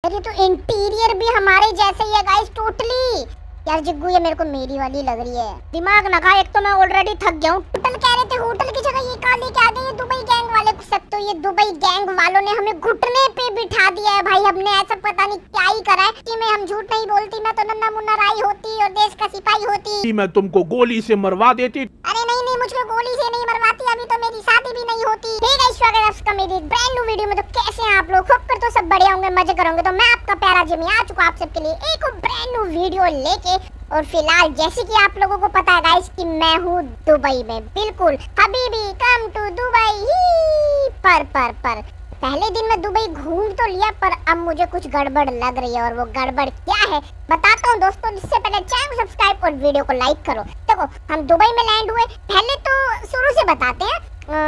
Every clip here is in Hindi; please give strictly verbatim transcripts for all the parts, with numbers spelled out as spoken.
ये तो इंटीरियर भी हमारे जैसे ही है गाइस टोटली। यार जिग्गू ये मेरे को मेरी वाली लग रही है। दिमाग ना खा, एक तो मैं ऑलरेडी थक गया हूँ। होटल कह रहे थे, होटल की जगह ये कहा लेके आ गए ये दुबई गैंग वाले। सब तो ये दुबई गैंग वालों ने हमें घुटने पे बिठा दिया है भाई। हमने ऐसा पता नहीं क्या ही करा है कि मैं हम झूठ नहीं बोलती, मैं तो नन्ना मुन्ना राई होती और देश का सिपाही होती। मैं तुमको गोली से मरवा देती। अरे नहीं नहीं, मुझको गोली से नहीं मरवाती, अभी तो मेरी शादी भी नहीं होती। ठीक है, स्वागत है आपका मेरी ब्रांड न्यू वीडियो में। तो कैसे हैं आप लोग? होप कर तो सब बढ़िया होंगे, मजे करोगे। तो मैं आपका प्यारा जिमी आ चुका आप सबके लिए एक ब्रांड न्यू वीडियो लेके। और फिलहाल जैसे कि आप लोगों को पता है गाइस कि मैं हूँ दुबई में। बिल्कुल हबीबी कम टू दुबई ही। पर पर पर पहले दिन मैं दुबई घूम तो लिया, पर अब मुझे कुछ गड़बड़ लग रही है। और वो गड़बड़ क्या है बताता हूँ दोस्तों। इससे पहले चैनल को सब्सक्राइब और वीडियो को लाइक करो। देखो हम दुबई में लैंड हुए। पहले तो शुरू से बताते हैं।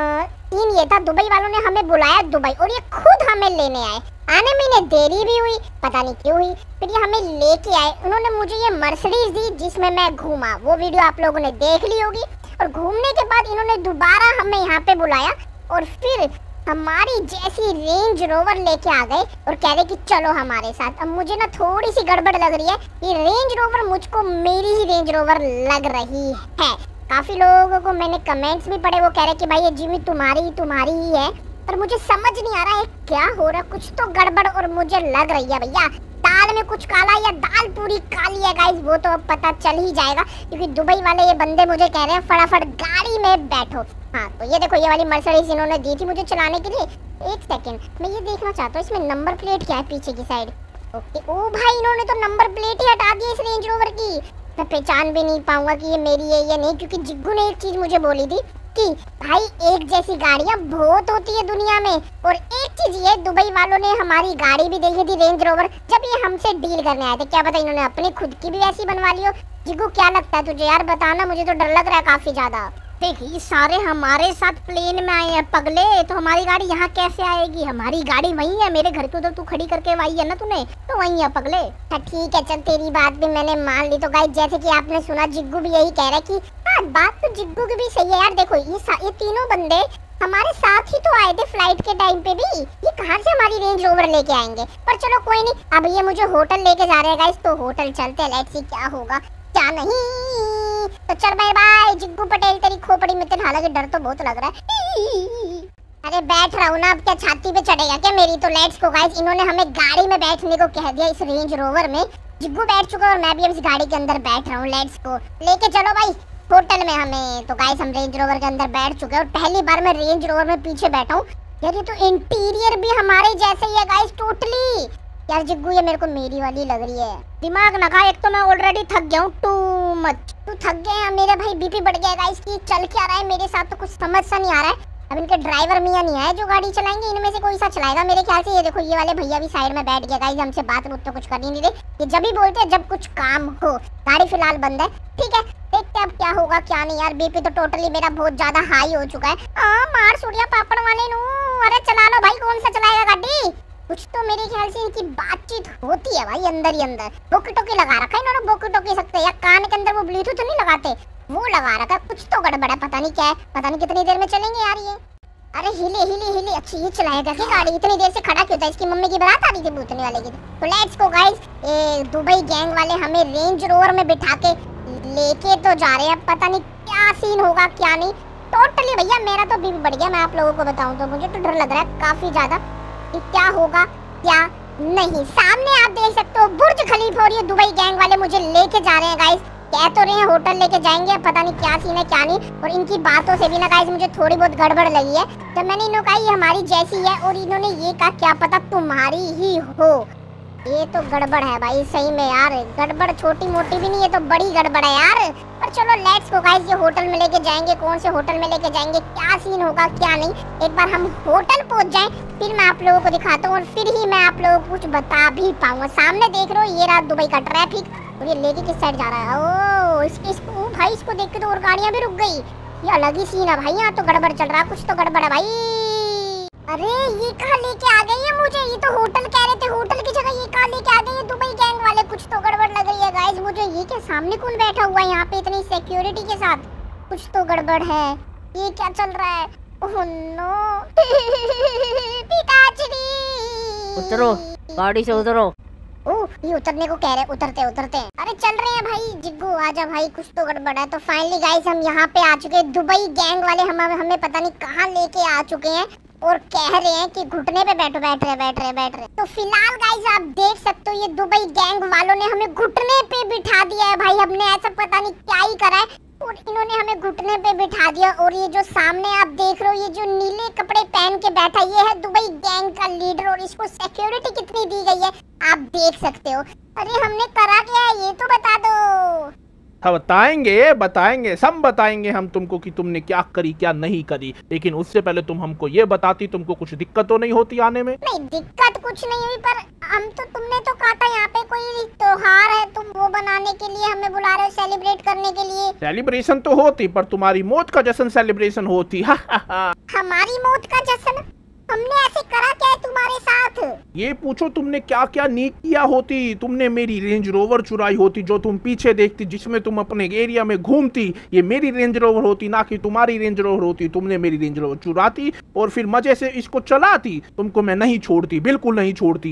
सीन ये था, दुबई वालों ने हमें बुलाया दुबई और ये खुद हमें लेने आए। आने में इन्हें देरी भी हुई, पता नहीं क्यों हुई। फिर ये हमें लेके आए। उन्होंने मुझे ये मर्सिडीज दी जिसमें मैं घूमा, वो वीडियो आप लोगों ने देख ली होगी। और घूमने के बाद इन्होंने दोबारा हमें यहाँ पे बुलाया और फिर हमारी जैसी रेंज रोवर लेके आ गए और कह रहे कि चलो हमारे साथ। अब मुझे ना थोड़ी सी गड़बड़ लग रही है। ये रेंज रोवर मुझको मेरी ही रेंज रोवर लग रही है। काफी लोगों को मैंने कमेंट्स भी पढ़े, वो कह रहे कि भाई ये जिमी तुम्हारी तुम्हारी ही है। पर मुझे समझ नहीं आ रहा है क्या हो रहा है। कुछ तो गड़बड़ और मुझे लग रही है भैया। दाल में कुछ काला या दाल पूरी काली है गाइस, वो तो अब पता चल ही जाएगा। क्योंकि दुबई वाले ये बंदे मुझे कह रहे हैं फटाफट गाड़ी में बैठो। हाँ तो ये देखो, ये वाली मर्सिडीज इन्होंने दी थी मुझे चलाने के लिए। एक सेकंड, मैं ये देखना चाहता हूँ इसमें नंबर प्लेट क्या है पीछे की साइड। ओके, ओ भाई इन्होंने तो नंबर प्लेट ही हटा दी इस रेंज रोवर की। मैं पहचान भी नहीं पाऊंगा कि ये मेरी है या नहीं। क्योंकि जिग्गू ने एक चीज मुझे बोली थी कि भाई एक जैसी गाड़ियां बहुत होती है दुनिया में। और एक चीज ये, दुबई वालों ने हमारी गाड़ी भी देखी थी रेंज रोवर जब ये हमसे डील करने आए थे। क्या पता इन्होंने अपनी खुद की भी ऐसी बनवा ली हो। जिग्गू क्या लगता है तुझे यार, बताना, मुझे तो डर लग रहा है काफी ज्यादा। देख ये सारे हमारे साथ प्लेन में आए हैं पगले, तो हमारी गाड़ी यहाँ कैसे आएगी? हमारी गाड़ी वहीं है, मेरे घर के उधर तू खड़ी करके आई है ना तूने, तो वहीं है पगले। ठीक है चल, तेरी बात भी मैंने मान ली। तो गाइस जैसे कि आपने सुना, जिग्गू भी यही कह रहा है कि हाँ बात तो जिग्गू की भी सही है यार। देखो ये ये तीनों बंदे हमारे साथ ही तो आए थे फ्लाइट के टाइम पे भी। ये कहाँ से हमारी रेंज रोवर लेके आएंगे? पर चलो कोई नहीं, अब ये मुझे होटल लेके जा रहे हैं गाइस, तो होटल चलते हैं। लेट्स सी क्या होगा क्या नहीं। तो चल बाय बाय जिग्गू पटेल, तेरी खोपड़ी में तेरे, हालांकि डर तो बहुत लग रहा है। अरे बैठ रहा हूँ ना, अब क्या छाती पे चढ़ेगा क्या मेरी? तो लेट्स गो गाइस, इन्होंने हमें गाड़ी में बैठने को कह दिया इस रेंज रोवर में। जिग्गू बैठ चुका और मैं भी अब इस गाड़ी के अंदर बैठ रहा हूँ। लेट्स गो, लेके चलो भाई होटल में हमें। तो गाइस हम रेंज रोवर के अंदर बैठ चुके हैं और पहली बार मैं रेंज रोवर में पीछे बैठा हूँ। यार ये तो इंटीरियर भी हमारे जैसे ही है गाइस टोटली। यार जिग्गू ये मेरे को मेरी वाली लग रही है। दिमाग ना खा, एक तो मैं ऑलरेडी थक गया हूँ टू मच। तू थक गए हैं मेरे भाई, बीपी बढ़ गया गाइस कि चल क्या रहा है मेरे साथ, तो कुछ समझ सा नहीं आ रहा है। अब इनके ड्राइवर मियां नहीं आए जो गाड़ी चलाएंगे, इनमें से कोई सा चलाएगा मेरे ख्याल से। ये देखो ये वाले भैया भी साइड में बैठ गए गाइस, हमसे बात तो कुछ कर ही नहीं रहे। ये जब भी बोलते हैं जब कुछ काम हो। गाड़ी फिलहाल बंद है, ठीक है देखते अब क्या होगा क्या नहीं। यार बीपी तो टोटली मेरा बहुत ज्यादा हाई हो चुका है। आ, मार सूर्या पापड़ वाले नू। अरे चला लो भाई, कौन सा चलाएगा गाड़ी? कुछ तो मेरे ख्याल से इनकी बातचीत होती है भाई अंदर ही अंदर। बोकी टोकी लगा रखा है इन्होंने, बोकी टोकी सकते या कान के अंदर वो ब्लूटूथ नहीं लगाते, वो लगा रखा है। कुछ तो गड़बड़ है, पता नहीं क्या है, पता नहीं कितनी देर में चलेंगे यार ये। अरे हिले हिले हिले, अच्छी ये चलाएगा क्या गाड़ी? इतनी देर से खड़ा क्यों था? इसकी मम्मी की बारात आ रही थी भूतने वाले की। तो लेट्स गो गाइस, ये दुबई गैंग वाले हमें रेंज रोवर में बिठा के लेके तो जा रहे हैं। पता नहीं क्या सीन होगा क्या नहीं। टोटली भैया मेरा तो बीपी बढ़ गया। मैं आप लोगों को बताऊं तो मुझे तो डर लग रहा है काफी ज्यादा कि क्या होगा क्या नहीं। सामने आप देख सकते हो बुर्ज खलीफा और ये दुबई गैंग वाले मुझे लेके जा रहे हैं गाइस। कह तो रहे हैं होटल लेके जाएंगे, पता नहीं क्या सीन है क्या नहीं। और इनकी बातों से भी ना गाइस मुझे थोड़ी बहुत गड़बड़ लगी है। जब मैंने इन्हों कहा ये हमारी जैसी है और इन्होंने ये कहा क्या पता तुम्हारी ही हो। ये तो गड़बड़ है भाई सही में यार। गड़बड़ छोटी मोटी भी नहीं, ये तो बड़ी गड़बड़ है यार। पर चलो लेट्स गो गाइस, ये होटल में लेके जाएंगे। कौन से होटल में लेके जाएंगे, क्या सीन होगा क्या नहीं। एक बार हम होटल पहुंच जाएं फिर मैं आप लोगों को दिखाता हूँ और फिर ही मैं आप लोगों को कुछ बता भी पाऊंगा। सामने देख रहे हो ये रहा दुबई का ट्रैफिक और ये लेके किस साइड जा रहा है। ओ इसकी इसको भाई इसको देख के तो और गाड़ियां भी रुक गई। ये अलग ही सीन है भाई, यहाँ तो गड़बड़ चल रहा है, कुछ तो गड़बड़ है भाई। अरे ये कहाँ लेके आ गई है मुझे? ये तो होटल कह रहे थे, होटल की जगह ये कहाँ लेके आ गई है दुबई गैंग वाले? कुछ तो गड़बड़ लग रही है गाइस मुझे। ये क्या सामने कौन बैठा हुआ है यहाँ पे इतनी सिक्योरिटी के साथ? कुछ तो गड़बड़ है। ये क्या चल रहा है? ओह नो पिताजी उतरो गाड़ी से उतरो। ओह, ये उतरने को कह रहे, उतरते उतरते अरे चल रहे हैं भाई। जिग्गू आजा भाई, कुछ तो गड़बड़ है। तो फाइनली गाइस हम यहाँ पे आ चुके हैं। दुबई गैंग वाले हम हमें पता नहीं कहाँ लेके आ चुके हैं और कह रहे हैं कि घुटने पे बैठो, बैठ रहे बैठ रहे बैठ रहे। तो फिलहाल गाइस आप देख सकते हो ये दुबई गैंग वालों ने हमें घुटने पे बिठा दिया है भाई। हमने ऐसा पता नहीं क्या ही करा है और इन्होंने हमें घुटने पे बिठा दिया। और ये जो सामने आप देख रहे हो, ये जो नीले कपड़े पहन के बैठा, ये है दुबई गैंग का लीडर और इसको सिक्योरिटी कितनी दी गई है आप देख सकते हो। अरे हमने करा क्या है ये तो बता दो। हाँ बताएंगे बताएंगे सब बताएंगे हम तुमको कि तुमने क्या करी क्या नहीं करी, लेकिन उससे पहले तुम हमको ये बताती तुमको कुछ दिक्कत तो नहीं होती आने में। नहीं दिक्कत कुछ नहीं हुई, पर हम तो तुमने तो कहा था यहाँ पे कोई त्योहार है, तुम वो बनाने के लिए हमें बुला रहे हो, सेलिब्रेट करने के लिए। सेलिब्रेशन तो होती पर तुम्हारी मौत का जश्न सेलिब्रेशन होती। हा, हा, हा। हमारी मौत का जश्न? हमने ऐसे करा क्या है तुम्हारे साथ? ये पूछो तुमने क्या क्या नहीं किया होती। तुमने मेरी रेंज रोवर चुराई होती जो तुम पीछे देखती, जिसमें तुम अपने एरिया में घूमती। ये मेरी रेंज रोवर होती ना कि तुम्हारी रेंज रोवर होती। तुमने मेरी रेंज रोवर चुराती और फिर मजे से इसको चलाती। तुमको मैं नहीं छोड़ती, बिल्कुल नहीं छोड़ती।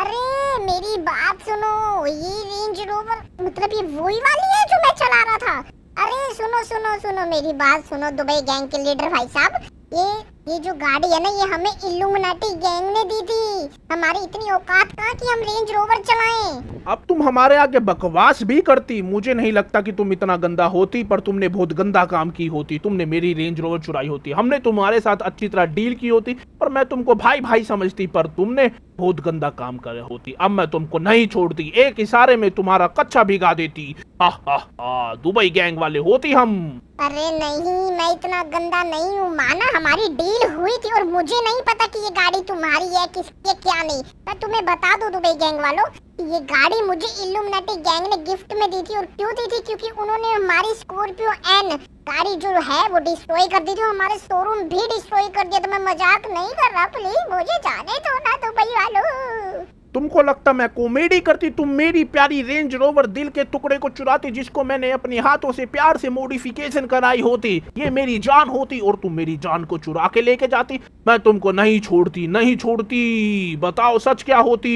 अरे मेरी बात सुनो, ये रेंज रोवर मतलब ये वही वाली है जो मैं चला रहा था। अरे सुनो सुनो सुनो मेरी बात सुनो दुबई गैंग के लीडर भाई साहब, ये ये जो गाड़ी है ना ये हमें इल्यूमिनाटी गैंग ने दी थी। हमारी इतनी औकात कहाँ कि हम रेंज रोवर चलाएं। अब तुम हमारे आगे बकवास भी करती। मुझे नहीं लगता कि तुम इतना गंदा होती, पर तुमने बहुत गंदा काम की होती। तुमने मेरी रेंज रोवर चुराई होती। हमने तुम्हारे साथ अच्छी तरह डील की होती और मैं तुमको भाई भाई समझती, पर तुमने बहुत गंदा काम करे होती। अब मैं तुमको नहीं छोड़ती, एक इशारे में तुम्हारा कच्चा भिगा देती। हा हा हा, दुबई गैंग वाले होती हम। अरे नहीं, मैं इतना गंदा नहीं हूँ। माना हमारी डील हुई थी और मुझे नहीं पता कि ये गाड़ी तुम्हारी है किसकी है क्या नहीं। मैं तुम्हें बता दूं दुबई गैंग वालों, ये गाड़ी मुझे इल्यूमिनाटी गैंग ने गिफ्ट में दी थी। और क्यों दी थी? क्योंकि उन्होंने हमारी स्कॉर्पियो एन गाड़ी जो है वो डिस्ट्रॉय कर दी थी, हमारे शोरूम भी डिस्ट्रॉय कर दिया। तो मैं मजाक नहीं कर रहा, प्लीज मुझे जाने दो ना दुबई वालों। तुमको लगता मैं कॉमेडी करती? तुम मेरी प्यारी रेंज रोवर दिल के टुकड़े को चुराती, जिसको मैंने अपने हाथों से प्यार से मॉडिफिकेशन कराई होती। ये मेरी जान होती और तुम मेरी जान को चुरा के लेके जाती। मैं तुमको नहीं छोड़ती, नहीं छोड़ती। बताओ सच क्या होती?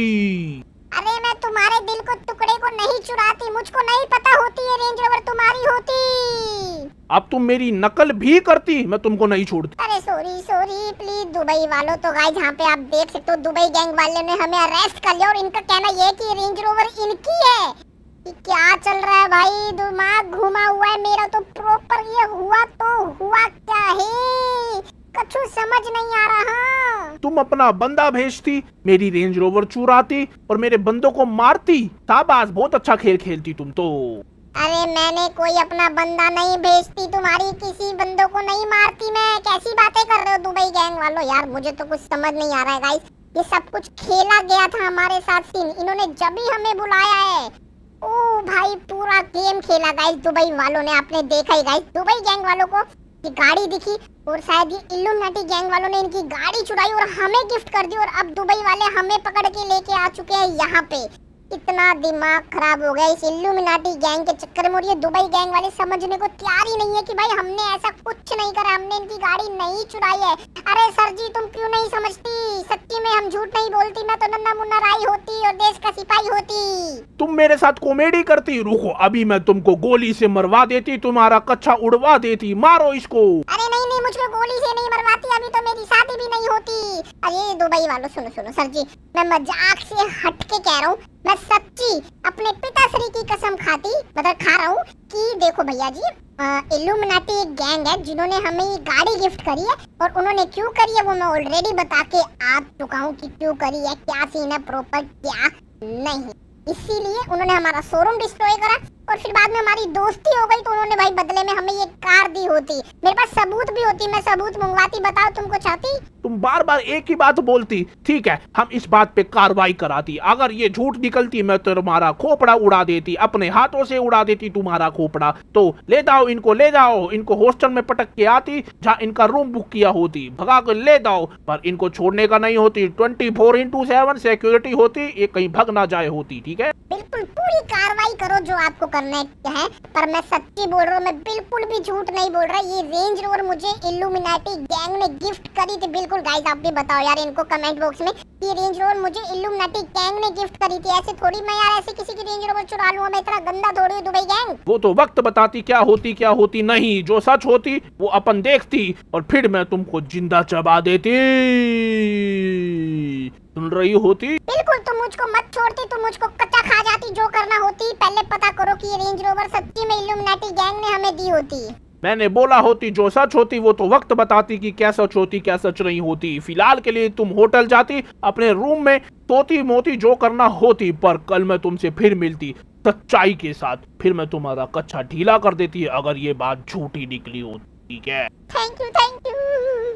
अरे मैं तुम्हारे दिल को टुकड़े को नहीं चुराती, मुझको नहीं पता होती ये रेंज रोवर तुम्हारी होती। अब तुम मेरी नकल भी करती, मैं तुमको नहीं छोड़ती। अरे सॉरी सॉरी प्लीज दुबई वालों। तो गाइस यहाँ पे आप देख सकते हो दुबई गैंग वाले ने हमें अरेस्ट कर लिया और इनका कहना ये है कि रेंज रोवर इनकी है। कि क्या चल रहा है भाई, दिमाग घुमा हुआ है मेरा तो प्रॉपर। ये हुआ तो हुआ क्या है, कुछ समझ नहीं आ रहा। तुम अपना बंदा भेजती, मेरी रेंज रोवर चुराती और मेरे बंदों को मारती। शाबाश, बहुत अच्छा खेल खेलती तुम तो। अरे मैंने कोई अपना बंदा नहीं भेजती, तुम्हारी किसी बंदों को नहीं मारती मैं। कैसी बातें कर रहे हो दुबई गैंग वालों? यार मुझे तो कुछ समझ नहीं आ रहा है गाइस। ये सब कुछ खेला गया था हमारे साथ सीन, इन्होंने जब ही हमें बुलाया है। ओ भाई पूरा गेम खेला गाइस दुबई वालों ने। आपने देखा ही गाइस, दुबई गैंग वालों को ये गाड़ी दिखी और शायद ये इल्यूमिनाटी गैंग वालों ने इनकी गाड़ी चुराई और हमें गिफ्ट कर दी। और अब दुबई वाले हमें पकड़ के लेके आ चुके हैं यहाँ पे। कितना दिमाग खराब हो गया इस इल्यूमिनाटी गैंग के चक्कर में। और ये दुबई गैंग वाले समझने को तैयार ही नहीं है कि भाई हमने ऐसा कुछ नहीं करा, हमने इनकी गाड़ी नहीं चुराई है। अरे सर जी तुम क्यों नहीं समझती? सच्ची में हम झूठ नहीं बोलती, मैं तो नन्ना मुन्ना राई होती और देश का सिपाही होती। तुम मेरे साथ कॉमेडी करती। रुको अभी मैं तुमको गोली से मरवा देती, तुम्हारा कच्चा उड़वा देती। मारो इसको। अरे नहीं नहीं, मुझको गोली से नहीं मरवाती, अभी तो मेरी शादी भी नहीं होती। अरे दुबई वालों सुनो सुनो सर जी, मैं मजाक से हट के कह रहा हूँ। मैं सच्ची अपने पिताश्री की कसम खाती मतलब खा रहा हूँ कि देखो भैया जी, इल्यूमिनाटी एक गैंग है जिन्होंने हमें ये गाड़ी गिफ्ट करी है। और उन्होंने क्यों करी है वो मैं ऑलरेडी बता के आ चुका हूँ कि क्यों करी है, क्या सीन है प्रॉपर क्या नहीं। इसीलिए उन्होंने हमारा शोरूम डिस्ट्रॉय करा और फिर बाद में हमारी दोस्ती हो गई तो उन्होंने भाई बदले में हमें ये कार दी होती। मेरे पास सबूत भी होती, मैं सबूत मंगवाती। बताओ तुमको चाहती? तुम बार बार एक ही बात बोलती। ठीक है हम इस बात पे कार्रवाई कराती। अगर ये झूठ निकलती मैं तो तुम्हारा खोपड़ा उड़ा देती, अपने हाथों से उड़ा देती तुम्हारा खोपड़ा। तो ले जाओ इनको, ले जाओ इनको हॉस्टल में पटक के आती जहाँ इनका रूम बुक किया होती। भगा कर ले जाओ, पर इनको छोड़ने का नहीं होती। Twenty four into seven security होती, ये कहीं भग ना जाए होती। ठीक है बिल्कुल पूरी पूरी कार्रवाई करो जो आपको करना है, पर मैं सच्ची बोल रहा हूँ, मैं बिल्कुल भी झूठ नहीं बोल रहा। ये रेंज रोवर मुझे इल्यूमिनाटी गैंग ने गिफ्ट करी थी। बिल्कुल गाइस, आप भी बताओ यार इनको कमेंट बॉक्स में, ये रेंज रोवर मुझे इल्यूमिनाटी गैंग ने गिफ्ट करी थी। ऐसे थोड़ी मैं यार ऐसे किसी की रेंज रोवर चुरा लूं, मैं इतना गंदा थोड़ी हूं दुबई गैंग। वो तो वक्त बताती क्या होती क्या होती नहीं, जो सच होती वो अपन देखती और फिर मैं तुमको जिंदा चबा देती। सुन रही होती? बिल्कुल, तुम मुझको मत छोड़ती, तुम मुझको कच्चा खा जाती। जो करना होती पहले पता करो कि ये रेंज रोवर सच्ची में इल्यूमिनाटी गैंग ने हमें दी होती। मैंने बोला होती जो सच होती वो तो वक्त बताती कि क्या सच होती क्या सच नहीं होती। फिलहाल के लिए तुम होटल जाती, अपने रूम में सोती मोती जो करना होती, पर कल मैं तुमसे फिर मिलती सच्चाई के साथ, फिर मैं तुम्हारा कच्चा ढीला कर देती अगर ये बात झूठी निकली हो। ठीक है? Thank you thank you.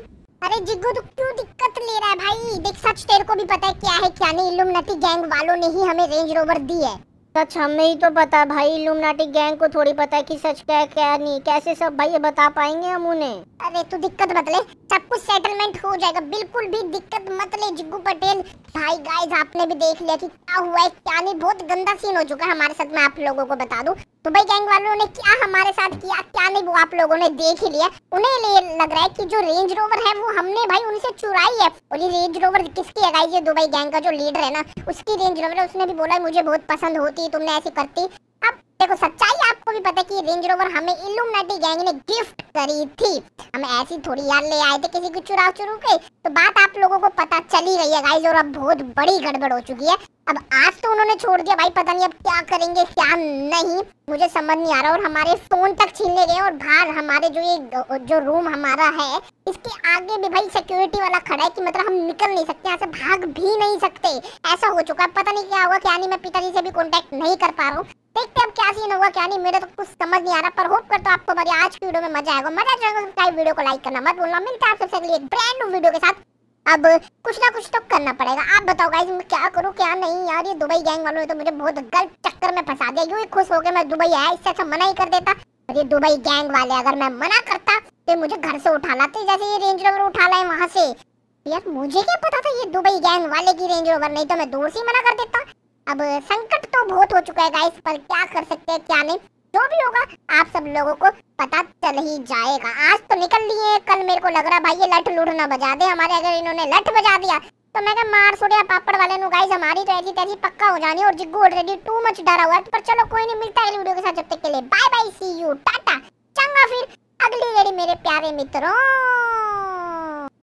अरे जिग्गू तू क्यों दिक्कत ले रहा है भाई? देख सच तेरे को भी पता है क्या है क्या नहीं। इल्यूमिनाटी गैंग वालों ने ही हमें रेंज रोवर दी है। सच हमें ही तो पता भाई, इल्यूमिनाटी गैंग को थोड़ी पता है कि सच क्या है क्या नहीं। कैसे सब भाई ये बता पाएंगे हम उन्हें? अरे तू दिक्कत मत ले, सब कुछ सेटलमेंट हो जाएगा, बिल्कुल भी दिक्कत मत ले जिग्गू पटेल। भाई गाइस आपने भी देख लिया कि क्या हुआ है क्या नहीं। बहुत गंदा सीन हो चुका है हमारे साथ। मैं आप लोगों को बता दूं, दुबई गैंग वालों ने क्या हमारे साथ किया क्या नहीं वो आप लोगों ने देख ही लिया। उन्हें लग रहा है कि जो रेंज रोवर है वो हमने भाई उनसे चुराई है। और ये रेंज रोवर किसकी है गाइस? ये दुबई गैंग का जो लीडर है ना, उसकी रेंज रोवर है। उसने भी बोला मुझे बहुत पसंद होती, तुमने ऐसी करती। अब देखो सच्चाई आपको भी पता है कि रेंज रोवर हमें इल्यूमिनाटी गैंग ने गिफ्ट करी थी। हम ऐसी थोड़ी यार ले आए थे किसी को चुरा चुरू के। तो बात आप लोगों को पता चली गई है गाइस, और अब बहुत बड़ी गड़बड़ हो चुकी है। अब आज तो उन्होंने छोड़ दिया भाई, पता नहीं अब क्या करेंगे क्या नहीं, मुझे समझ नहीं आ रहा। और हमारे फोन तक छीनने गए, और बाहर हमारे जो ये जो रूम हमारा है इसके आगे भी भाई सिक्योरिटी वाला खड़ा है कि मतलब हम निकल नहीं सकते, यहाँ से भाग भी नहीं सकते। ऐसा हो चुका है, पता नहीं क्या होगा क्या नहीं। मैं पिताजी से भी कांटेक्ट नहीं कर पा रहा हूँ, देखते अब क्या सीन होगा क्या नहीं। मेरे तो कुछ समझ नहीं आ रहा, पर होप करता हूं आपको हमारी आज की वीडियो में मजा आएगा। मजा आएगा सब्सक्राइब, वीडियो को लाइक करना मत भूलना। मिलता है आप सबसे अगली एक ब्रांड न्यू वीडियो के साथ। अब कुछ ना कुछ तो करना पड़ेगा। आप बताओ गाइस मैं क्या करूं क्या नहीं यार। ये दुबई गैंग वालों ने तो मुझे बहुत गलत चक्कर में फंसा दिया। यूं ही खुश हो गए मैं दुबई आया, इससे अच्छा मना ही कर देता। और ये दुबई गैंग वाले अगर मैं मना करता तो मुझे घर से उठा लाते, जैसे ये रेंज रोवर उठा लाए वहां से। यार मुझे क्या पता था ये दुबई गैंग वाले की रेंज रोवर, नहीं तो मैं दूर से मना कर देता। अब संकट तो बहुत हो चुका है गाइस, पर क्या कर सकते हैं क्या नहीं। जो भी होगा आप सब लोगों को पता चल ही जाएगा। आज तो निकल लिए, कल मेरे को लग रहा भाई ये लठ लूट ना बजा दे हमारे। अगर इन्होंने लठ बजा दिया तो मैं क्या मार सोड़िया पापड़ वाले नु गाइस, हमारी तो ऐसी तैसी पक्का हो जानी। और जिग्गू ऑलरेडी टू मच डरा हुआ है। पर चलो कोई नहीं, मिलता है वीडियो के साथ, जब तक के लिए bye bye, see you, tata, चंगा फिर अगली घड़ी मेरे प्यारे मित्रों।